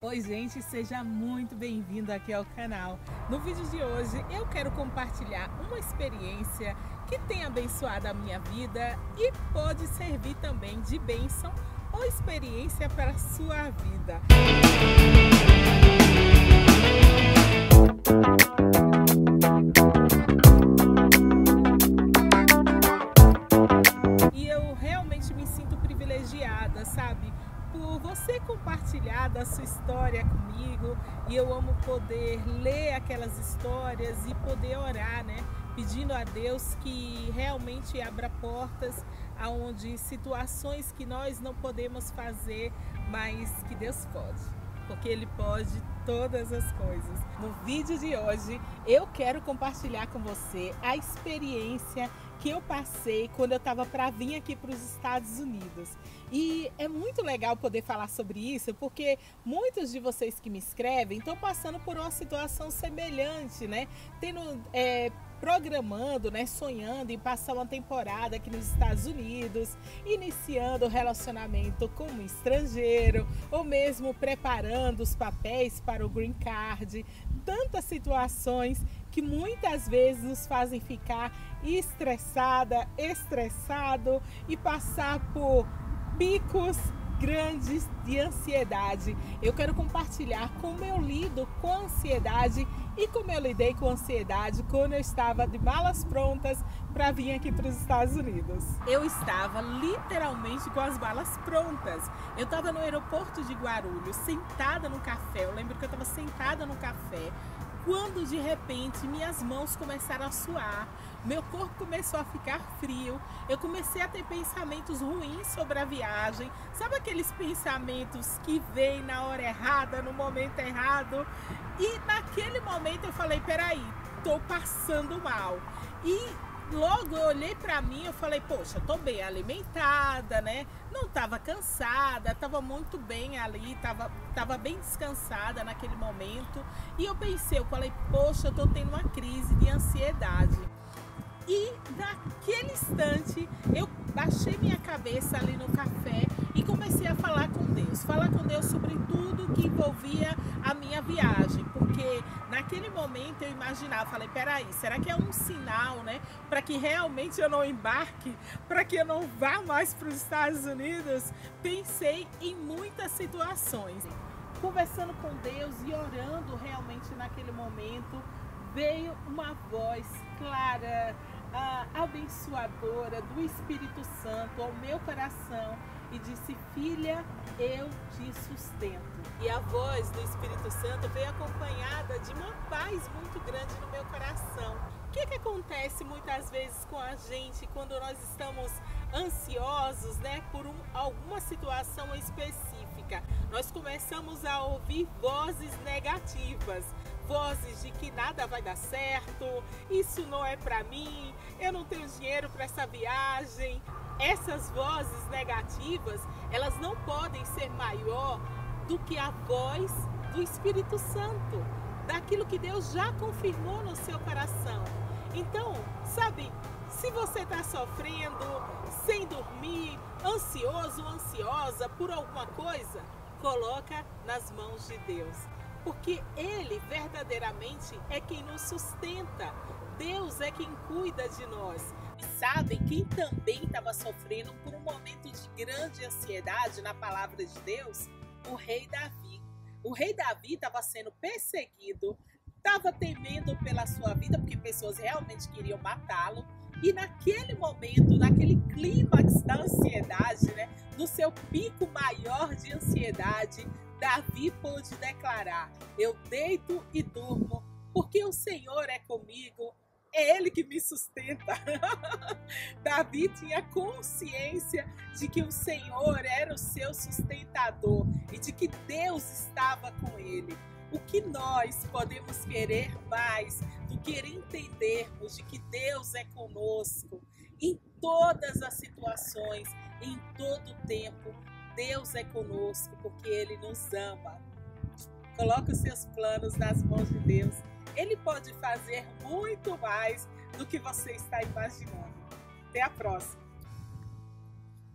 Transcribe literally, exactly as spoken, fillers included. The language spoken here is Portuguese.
Oi gente, seja muito bem-vindo aqui ao canal. No vídeo de hoje eu quero compartilhar uma experiência que tem abençoado a minha vida e pode servir também de bênção ou experiência para a sua vida. E eu realmente me sinto privilegiada, sabe? Por você compartilhar da sua história comigo, e eu amo poder ler aquelas histórias e poder orar, né? Pedindo a Deus que realmente abra portas aonde situações que nós não podemos fazer, mas que Deus pode, porque Ele pode todas as coisas. No vídeo de hoje eu quero compartilhar com você a experiência que eu passei quando eu estava para vir aqui para os Estados Unidos. E é muito legal poder falar sobre isso, porque muitos de vocês que me escrevem estão passando por uma situação semelhante, né? Tendo, é, programando, né? Sonhando em passar uma temporada aqui nos Estados Unidos, iniciando o relacionamento com um estrangeiro, ou mesmo preparando os papéis para o Green Card. Tantas situações que muitas vezes nos fazem ficar estressada, estressado e passar por picos grandes de ansiedade. Eu quero compartilhar como eu lido com a ansiedade e como eu lidei com a ansiedade quando eu estava de malas prontas para vir aqui para os Estados Unidos. Eu estava literalmente com as malas prontas. Eu estava no aeroporto de Guarulhos, sentada no café. Eu lembro que eu estava sentada no café, quando de repente minhas mãos começaram a suar, meu corpo começou a ficar frio, eu comecei a ter pensamentos ruins sobre a viagem, sabe aqueles pensamentos que vêm na hora errada, no momento errado? E naquele momento eu falei, peraí, tô passando mal. E logo eu olhei pra mim, eu falei, poxa, tô bem alimentada, né? Não tava cansada, tava muito bem ali, tava, tava bem descansada naquele momento. E eu pensei, eu falei, poxa, eu tô tendo uma crise de ansiedade. E naquele instante eu baixei minha cabeça ali no café e comecei a falar com Deus. Falar com Deus sobre tudo que envolvia a minha viagem. Porque naquele momento eu imaginava, falei, peraí, será que é um sinal, né? Para que realmente eu não embarque, para que eu não vá mais para os Estados Unidos? Pensei em muitas situações. Conversando com Deus e orando realmente naquele momento, veio uma voz clara, ah, abençoadora do Espírito Santo ao meu coração e disse, filha, eu te sustento. E a voz do Espírito Santo veio acompanhada de uma paz muito grande no meu coração. O que que acontece muitas vezes com a gente quando nós estamos ansiosos, né, por um, alguma situação específica? Nós começamos a ouvir vozes negativas, vozes de que nada vai dar certo, isso não é para mim, eu não tenho dinheiro para essa viagem. Essas vozes negativas, elas não podem ser maior do que a voz do Espírito Santo, daquilo que Deus já confirmou no seu coração. Então, sabe, se você está sofrendo, sem dormir, ansioso, ansiosa por alguma coisa, coloca nas mãos de Deus, porque Ele verdadeiramente é quem nos sustenta. Deus é quem cuida de nós. E sabem quem também estava sofrendo por um momento de grande ansiedade na palavra de Deus? O rei Davi. O rei Davi estava sendo perseguido, estava temendo pela sua vida, porque pessoas realmente queriam matá-lo. E naquele momento, naquele clímax da ansiedade, né, no seu pico maior de ansiedade, Davi pôde declarar, eu deito e durmo, porque o Senhor é comigo, é Ele que me sustenta. Davi tinha consciência de que o Senhor era o seu sustentador e de que Deus estava com ele. O que nós podemos querer mais do que entendermos de que Deus é conosco em todas as situações, em todo o tempo. Deus é conosco porque Ele nos ama. Coloque os seus planos nas mãos de Deus. Ele pode fazer muito mais do que você está imaginando. Até a próxima!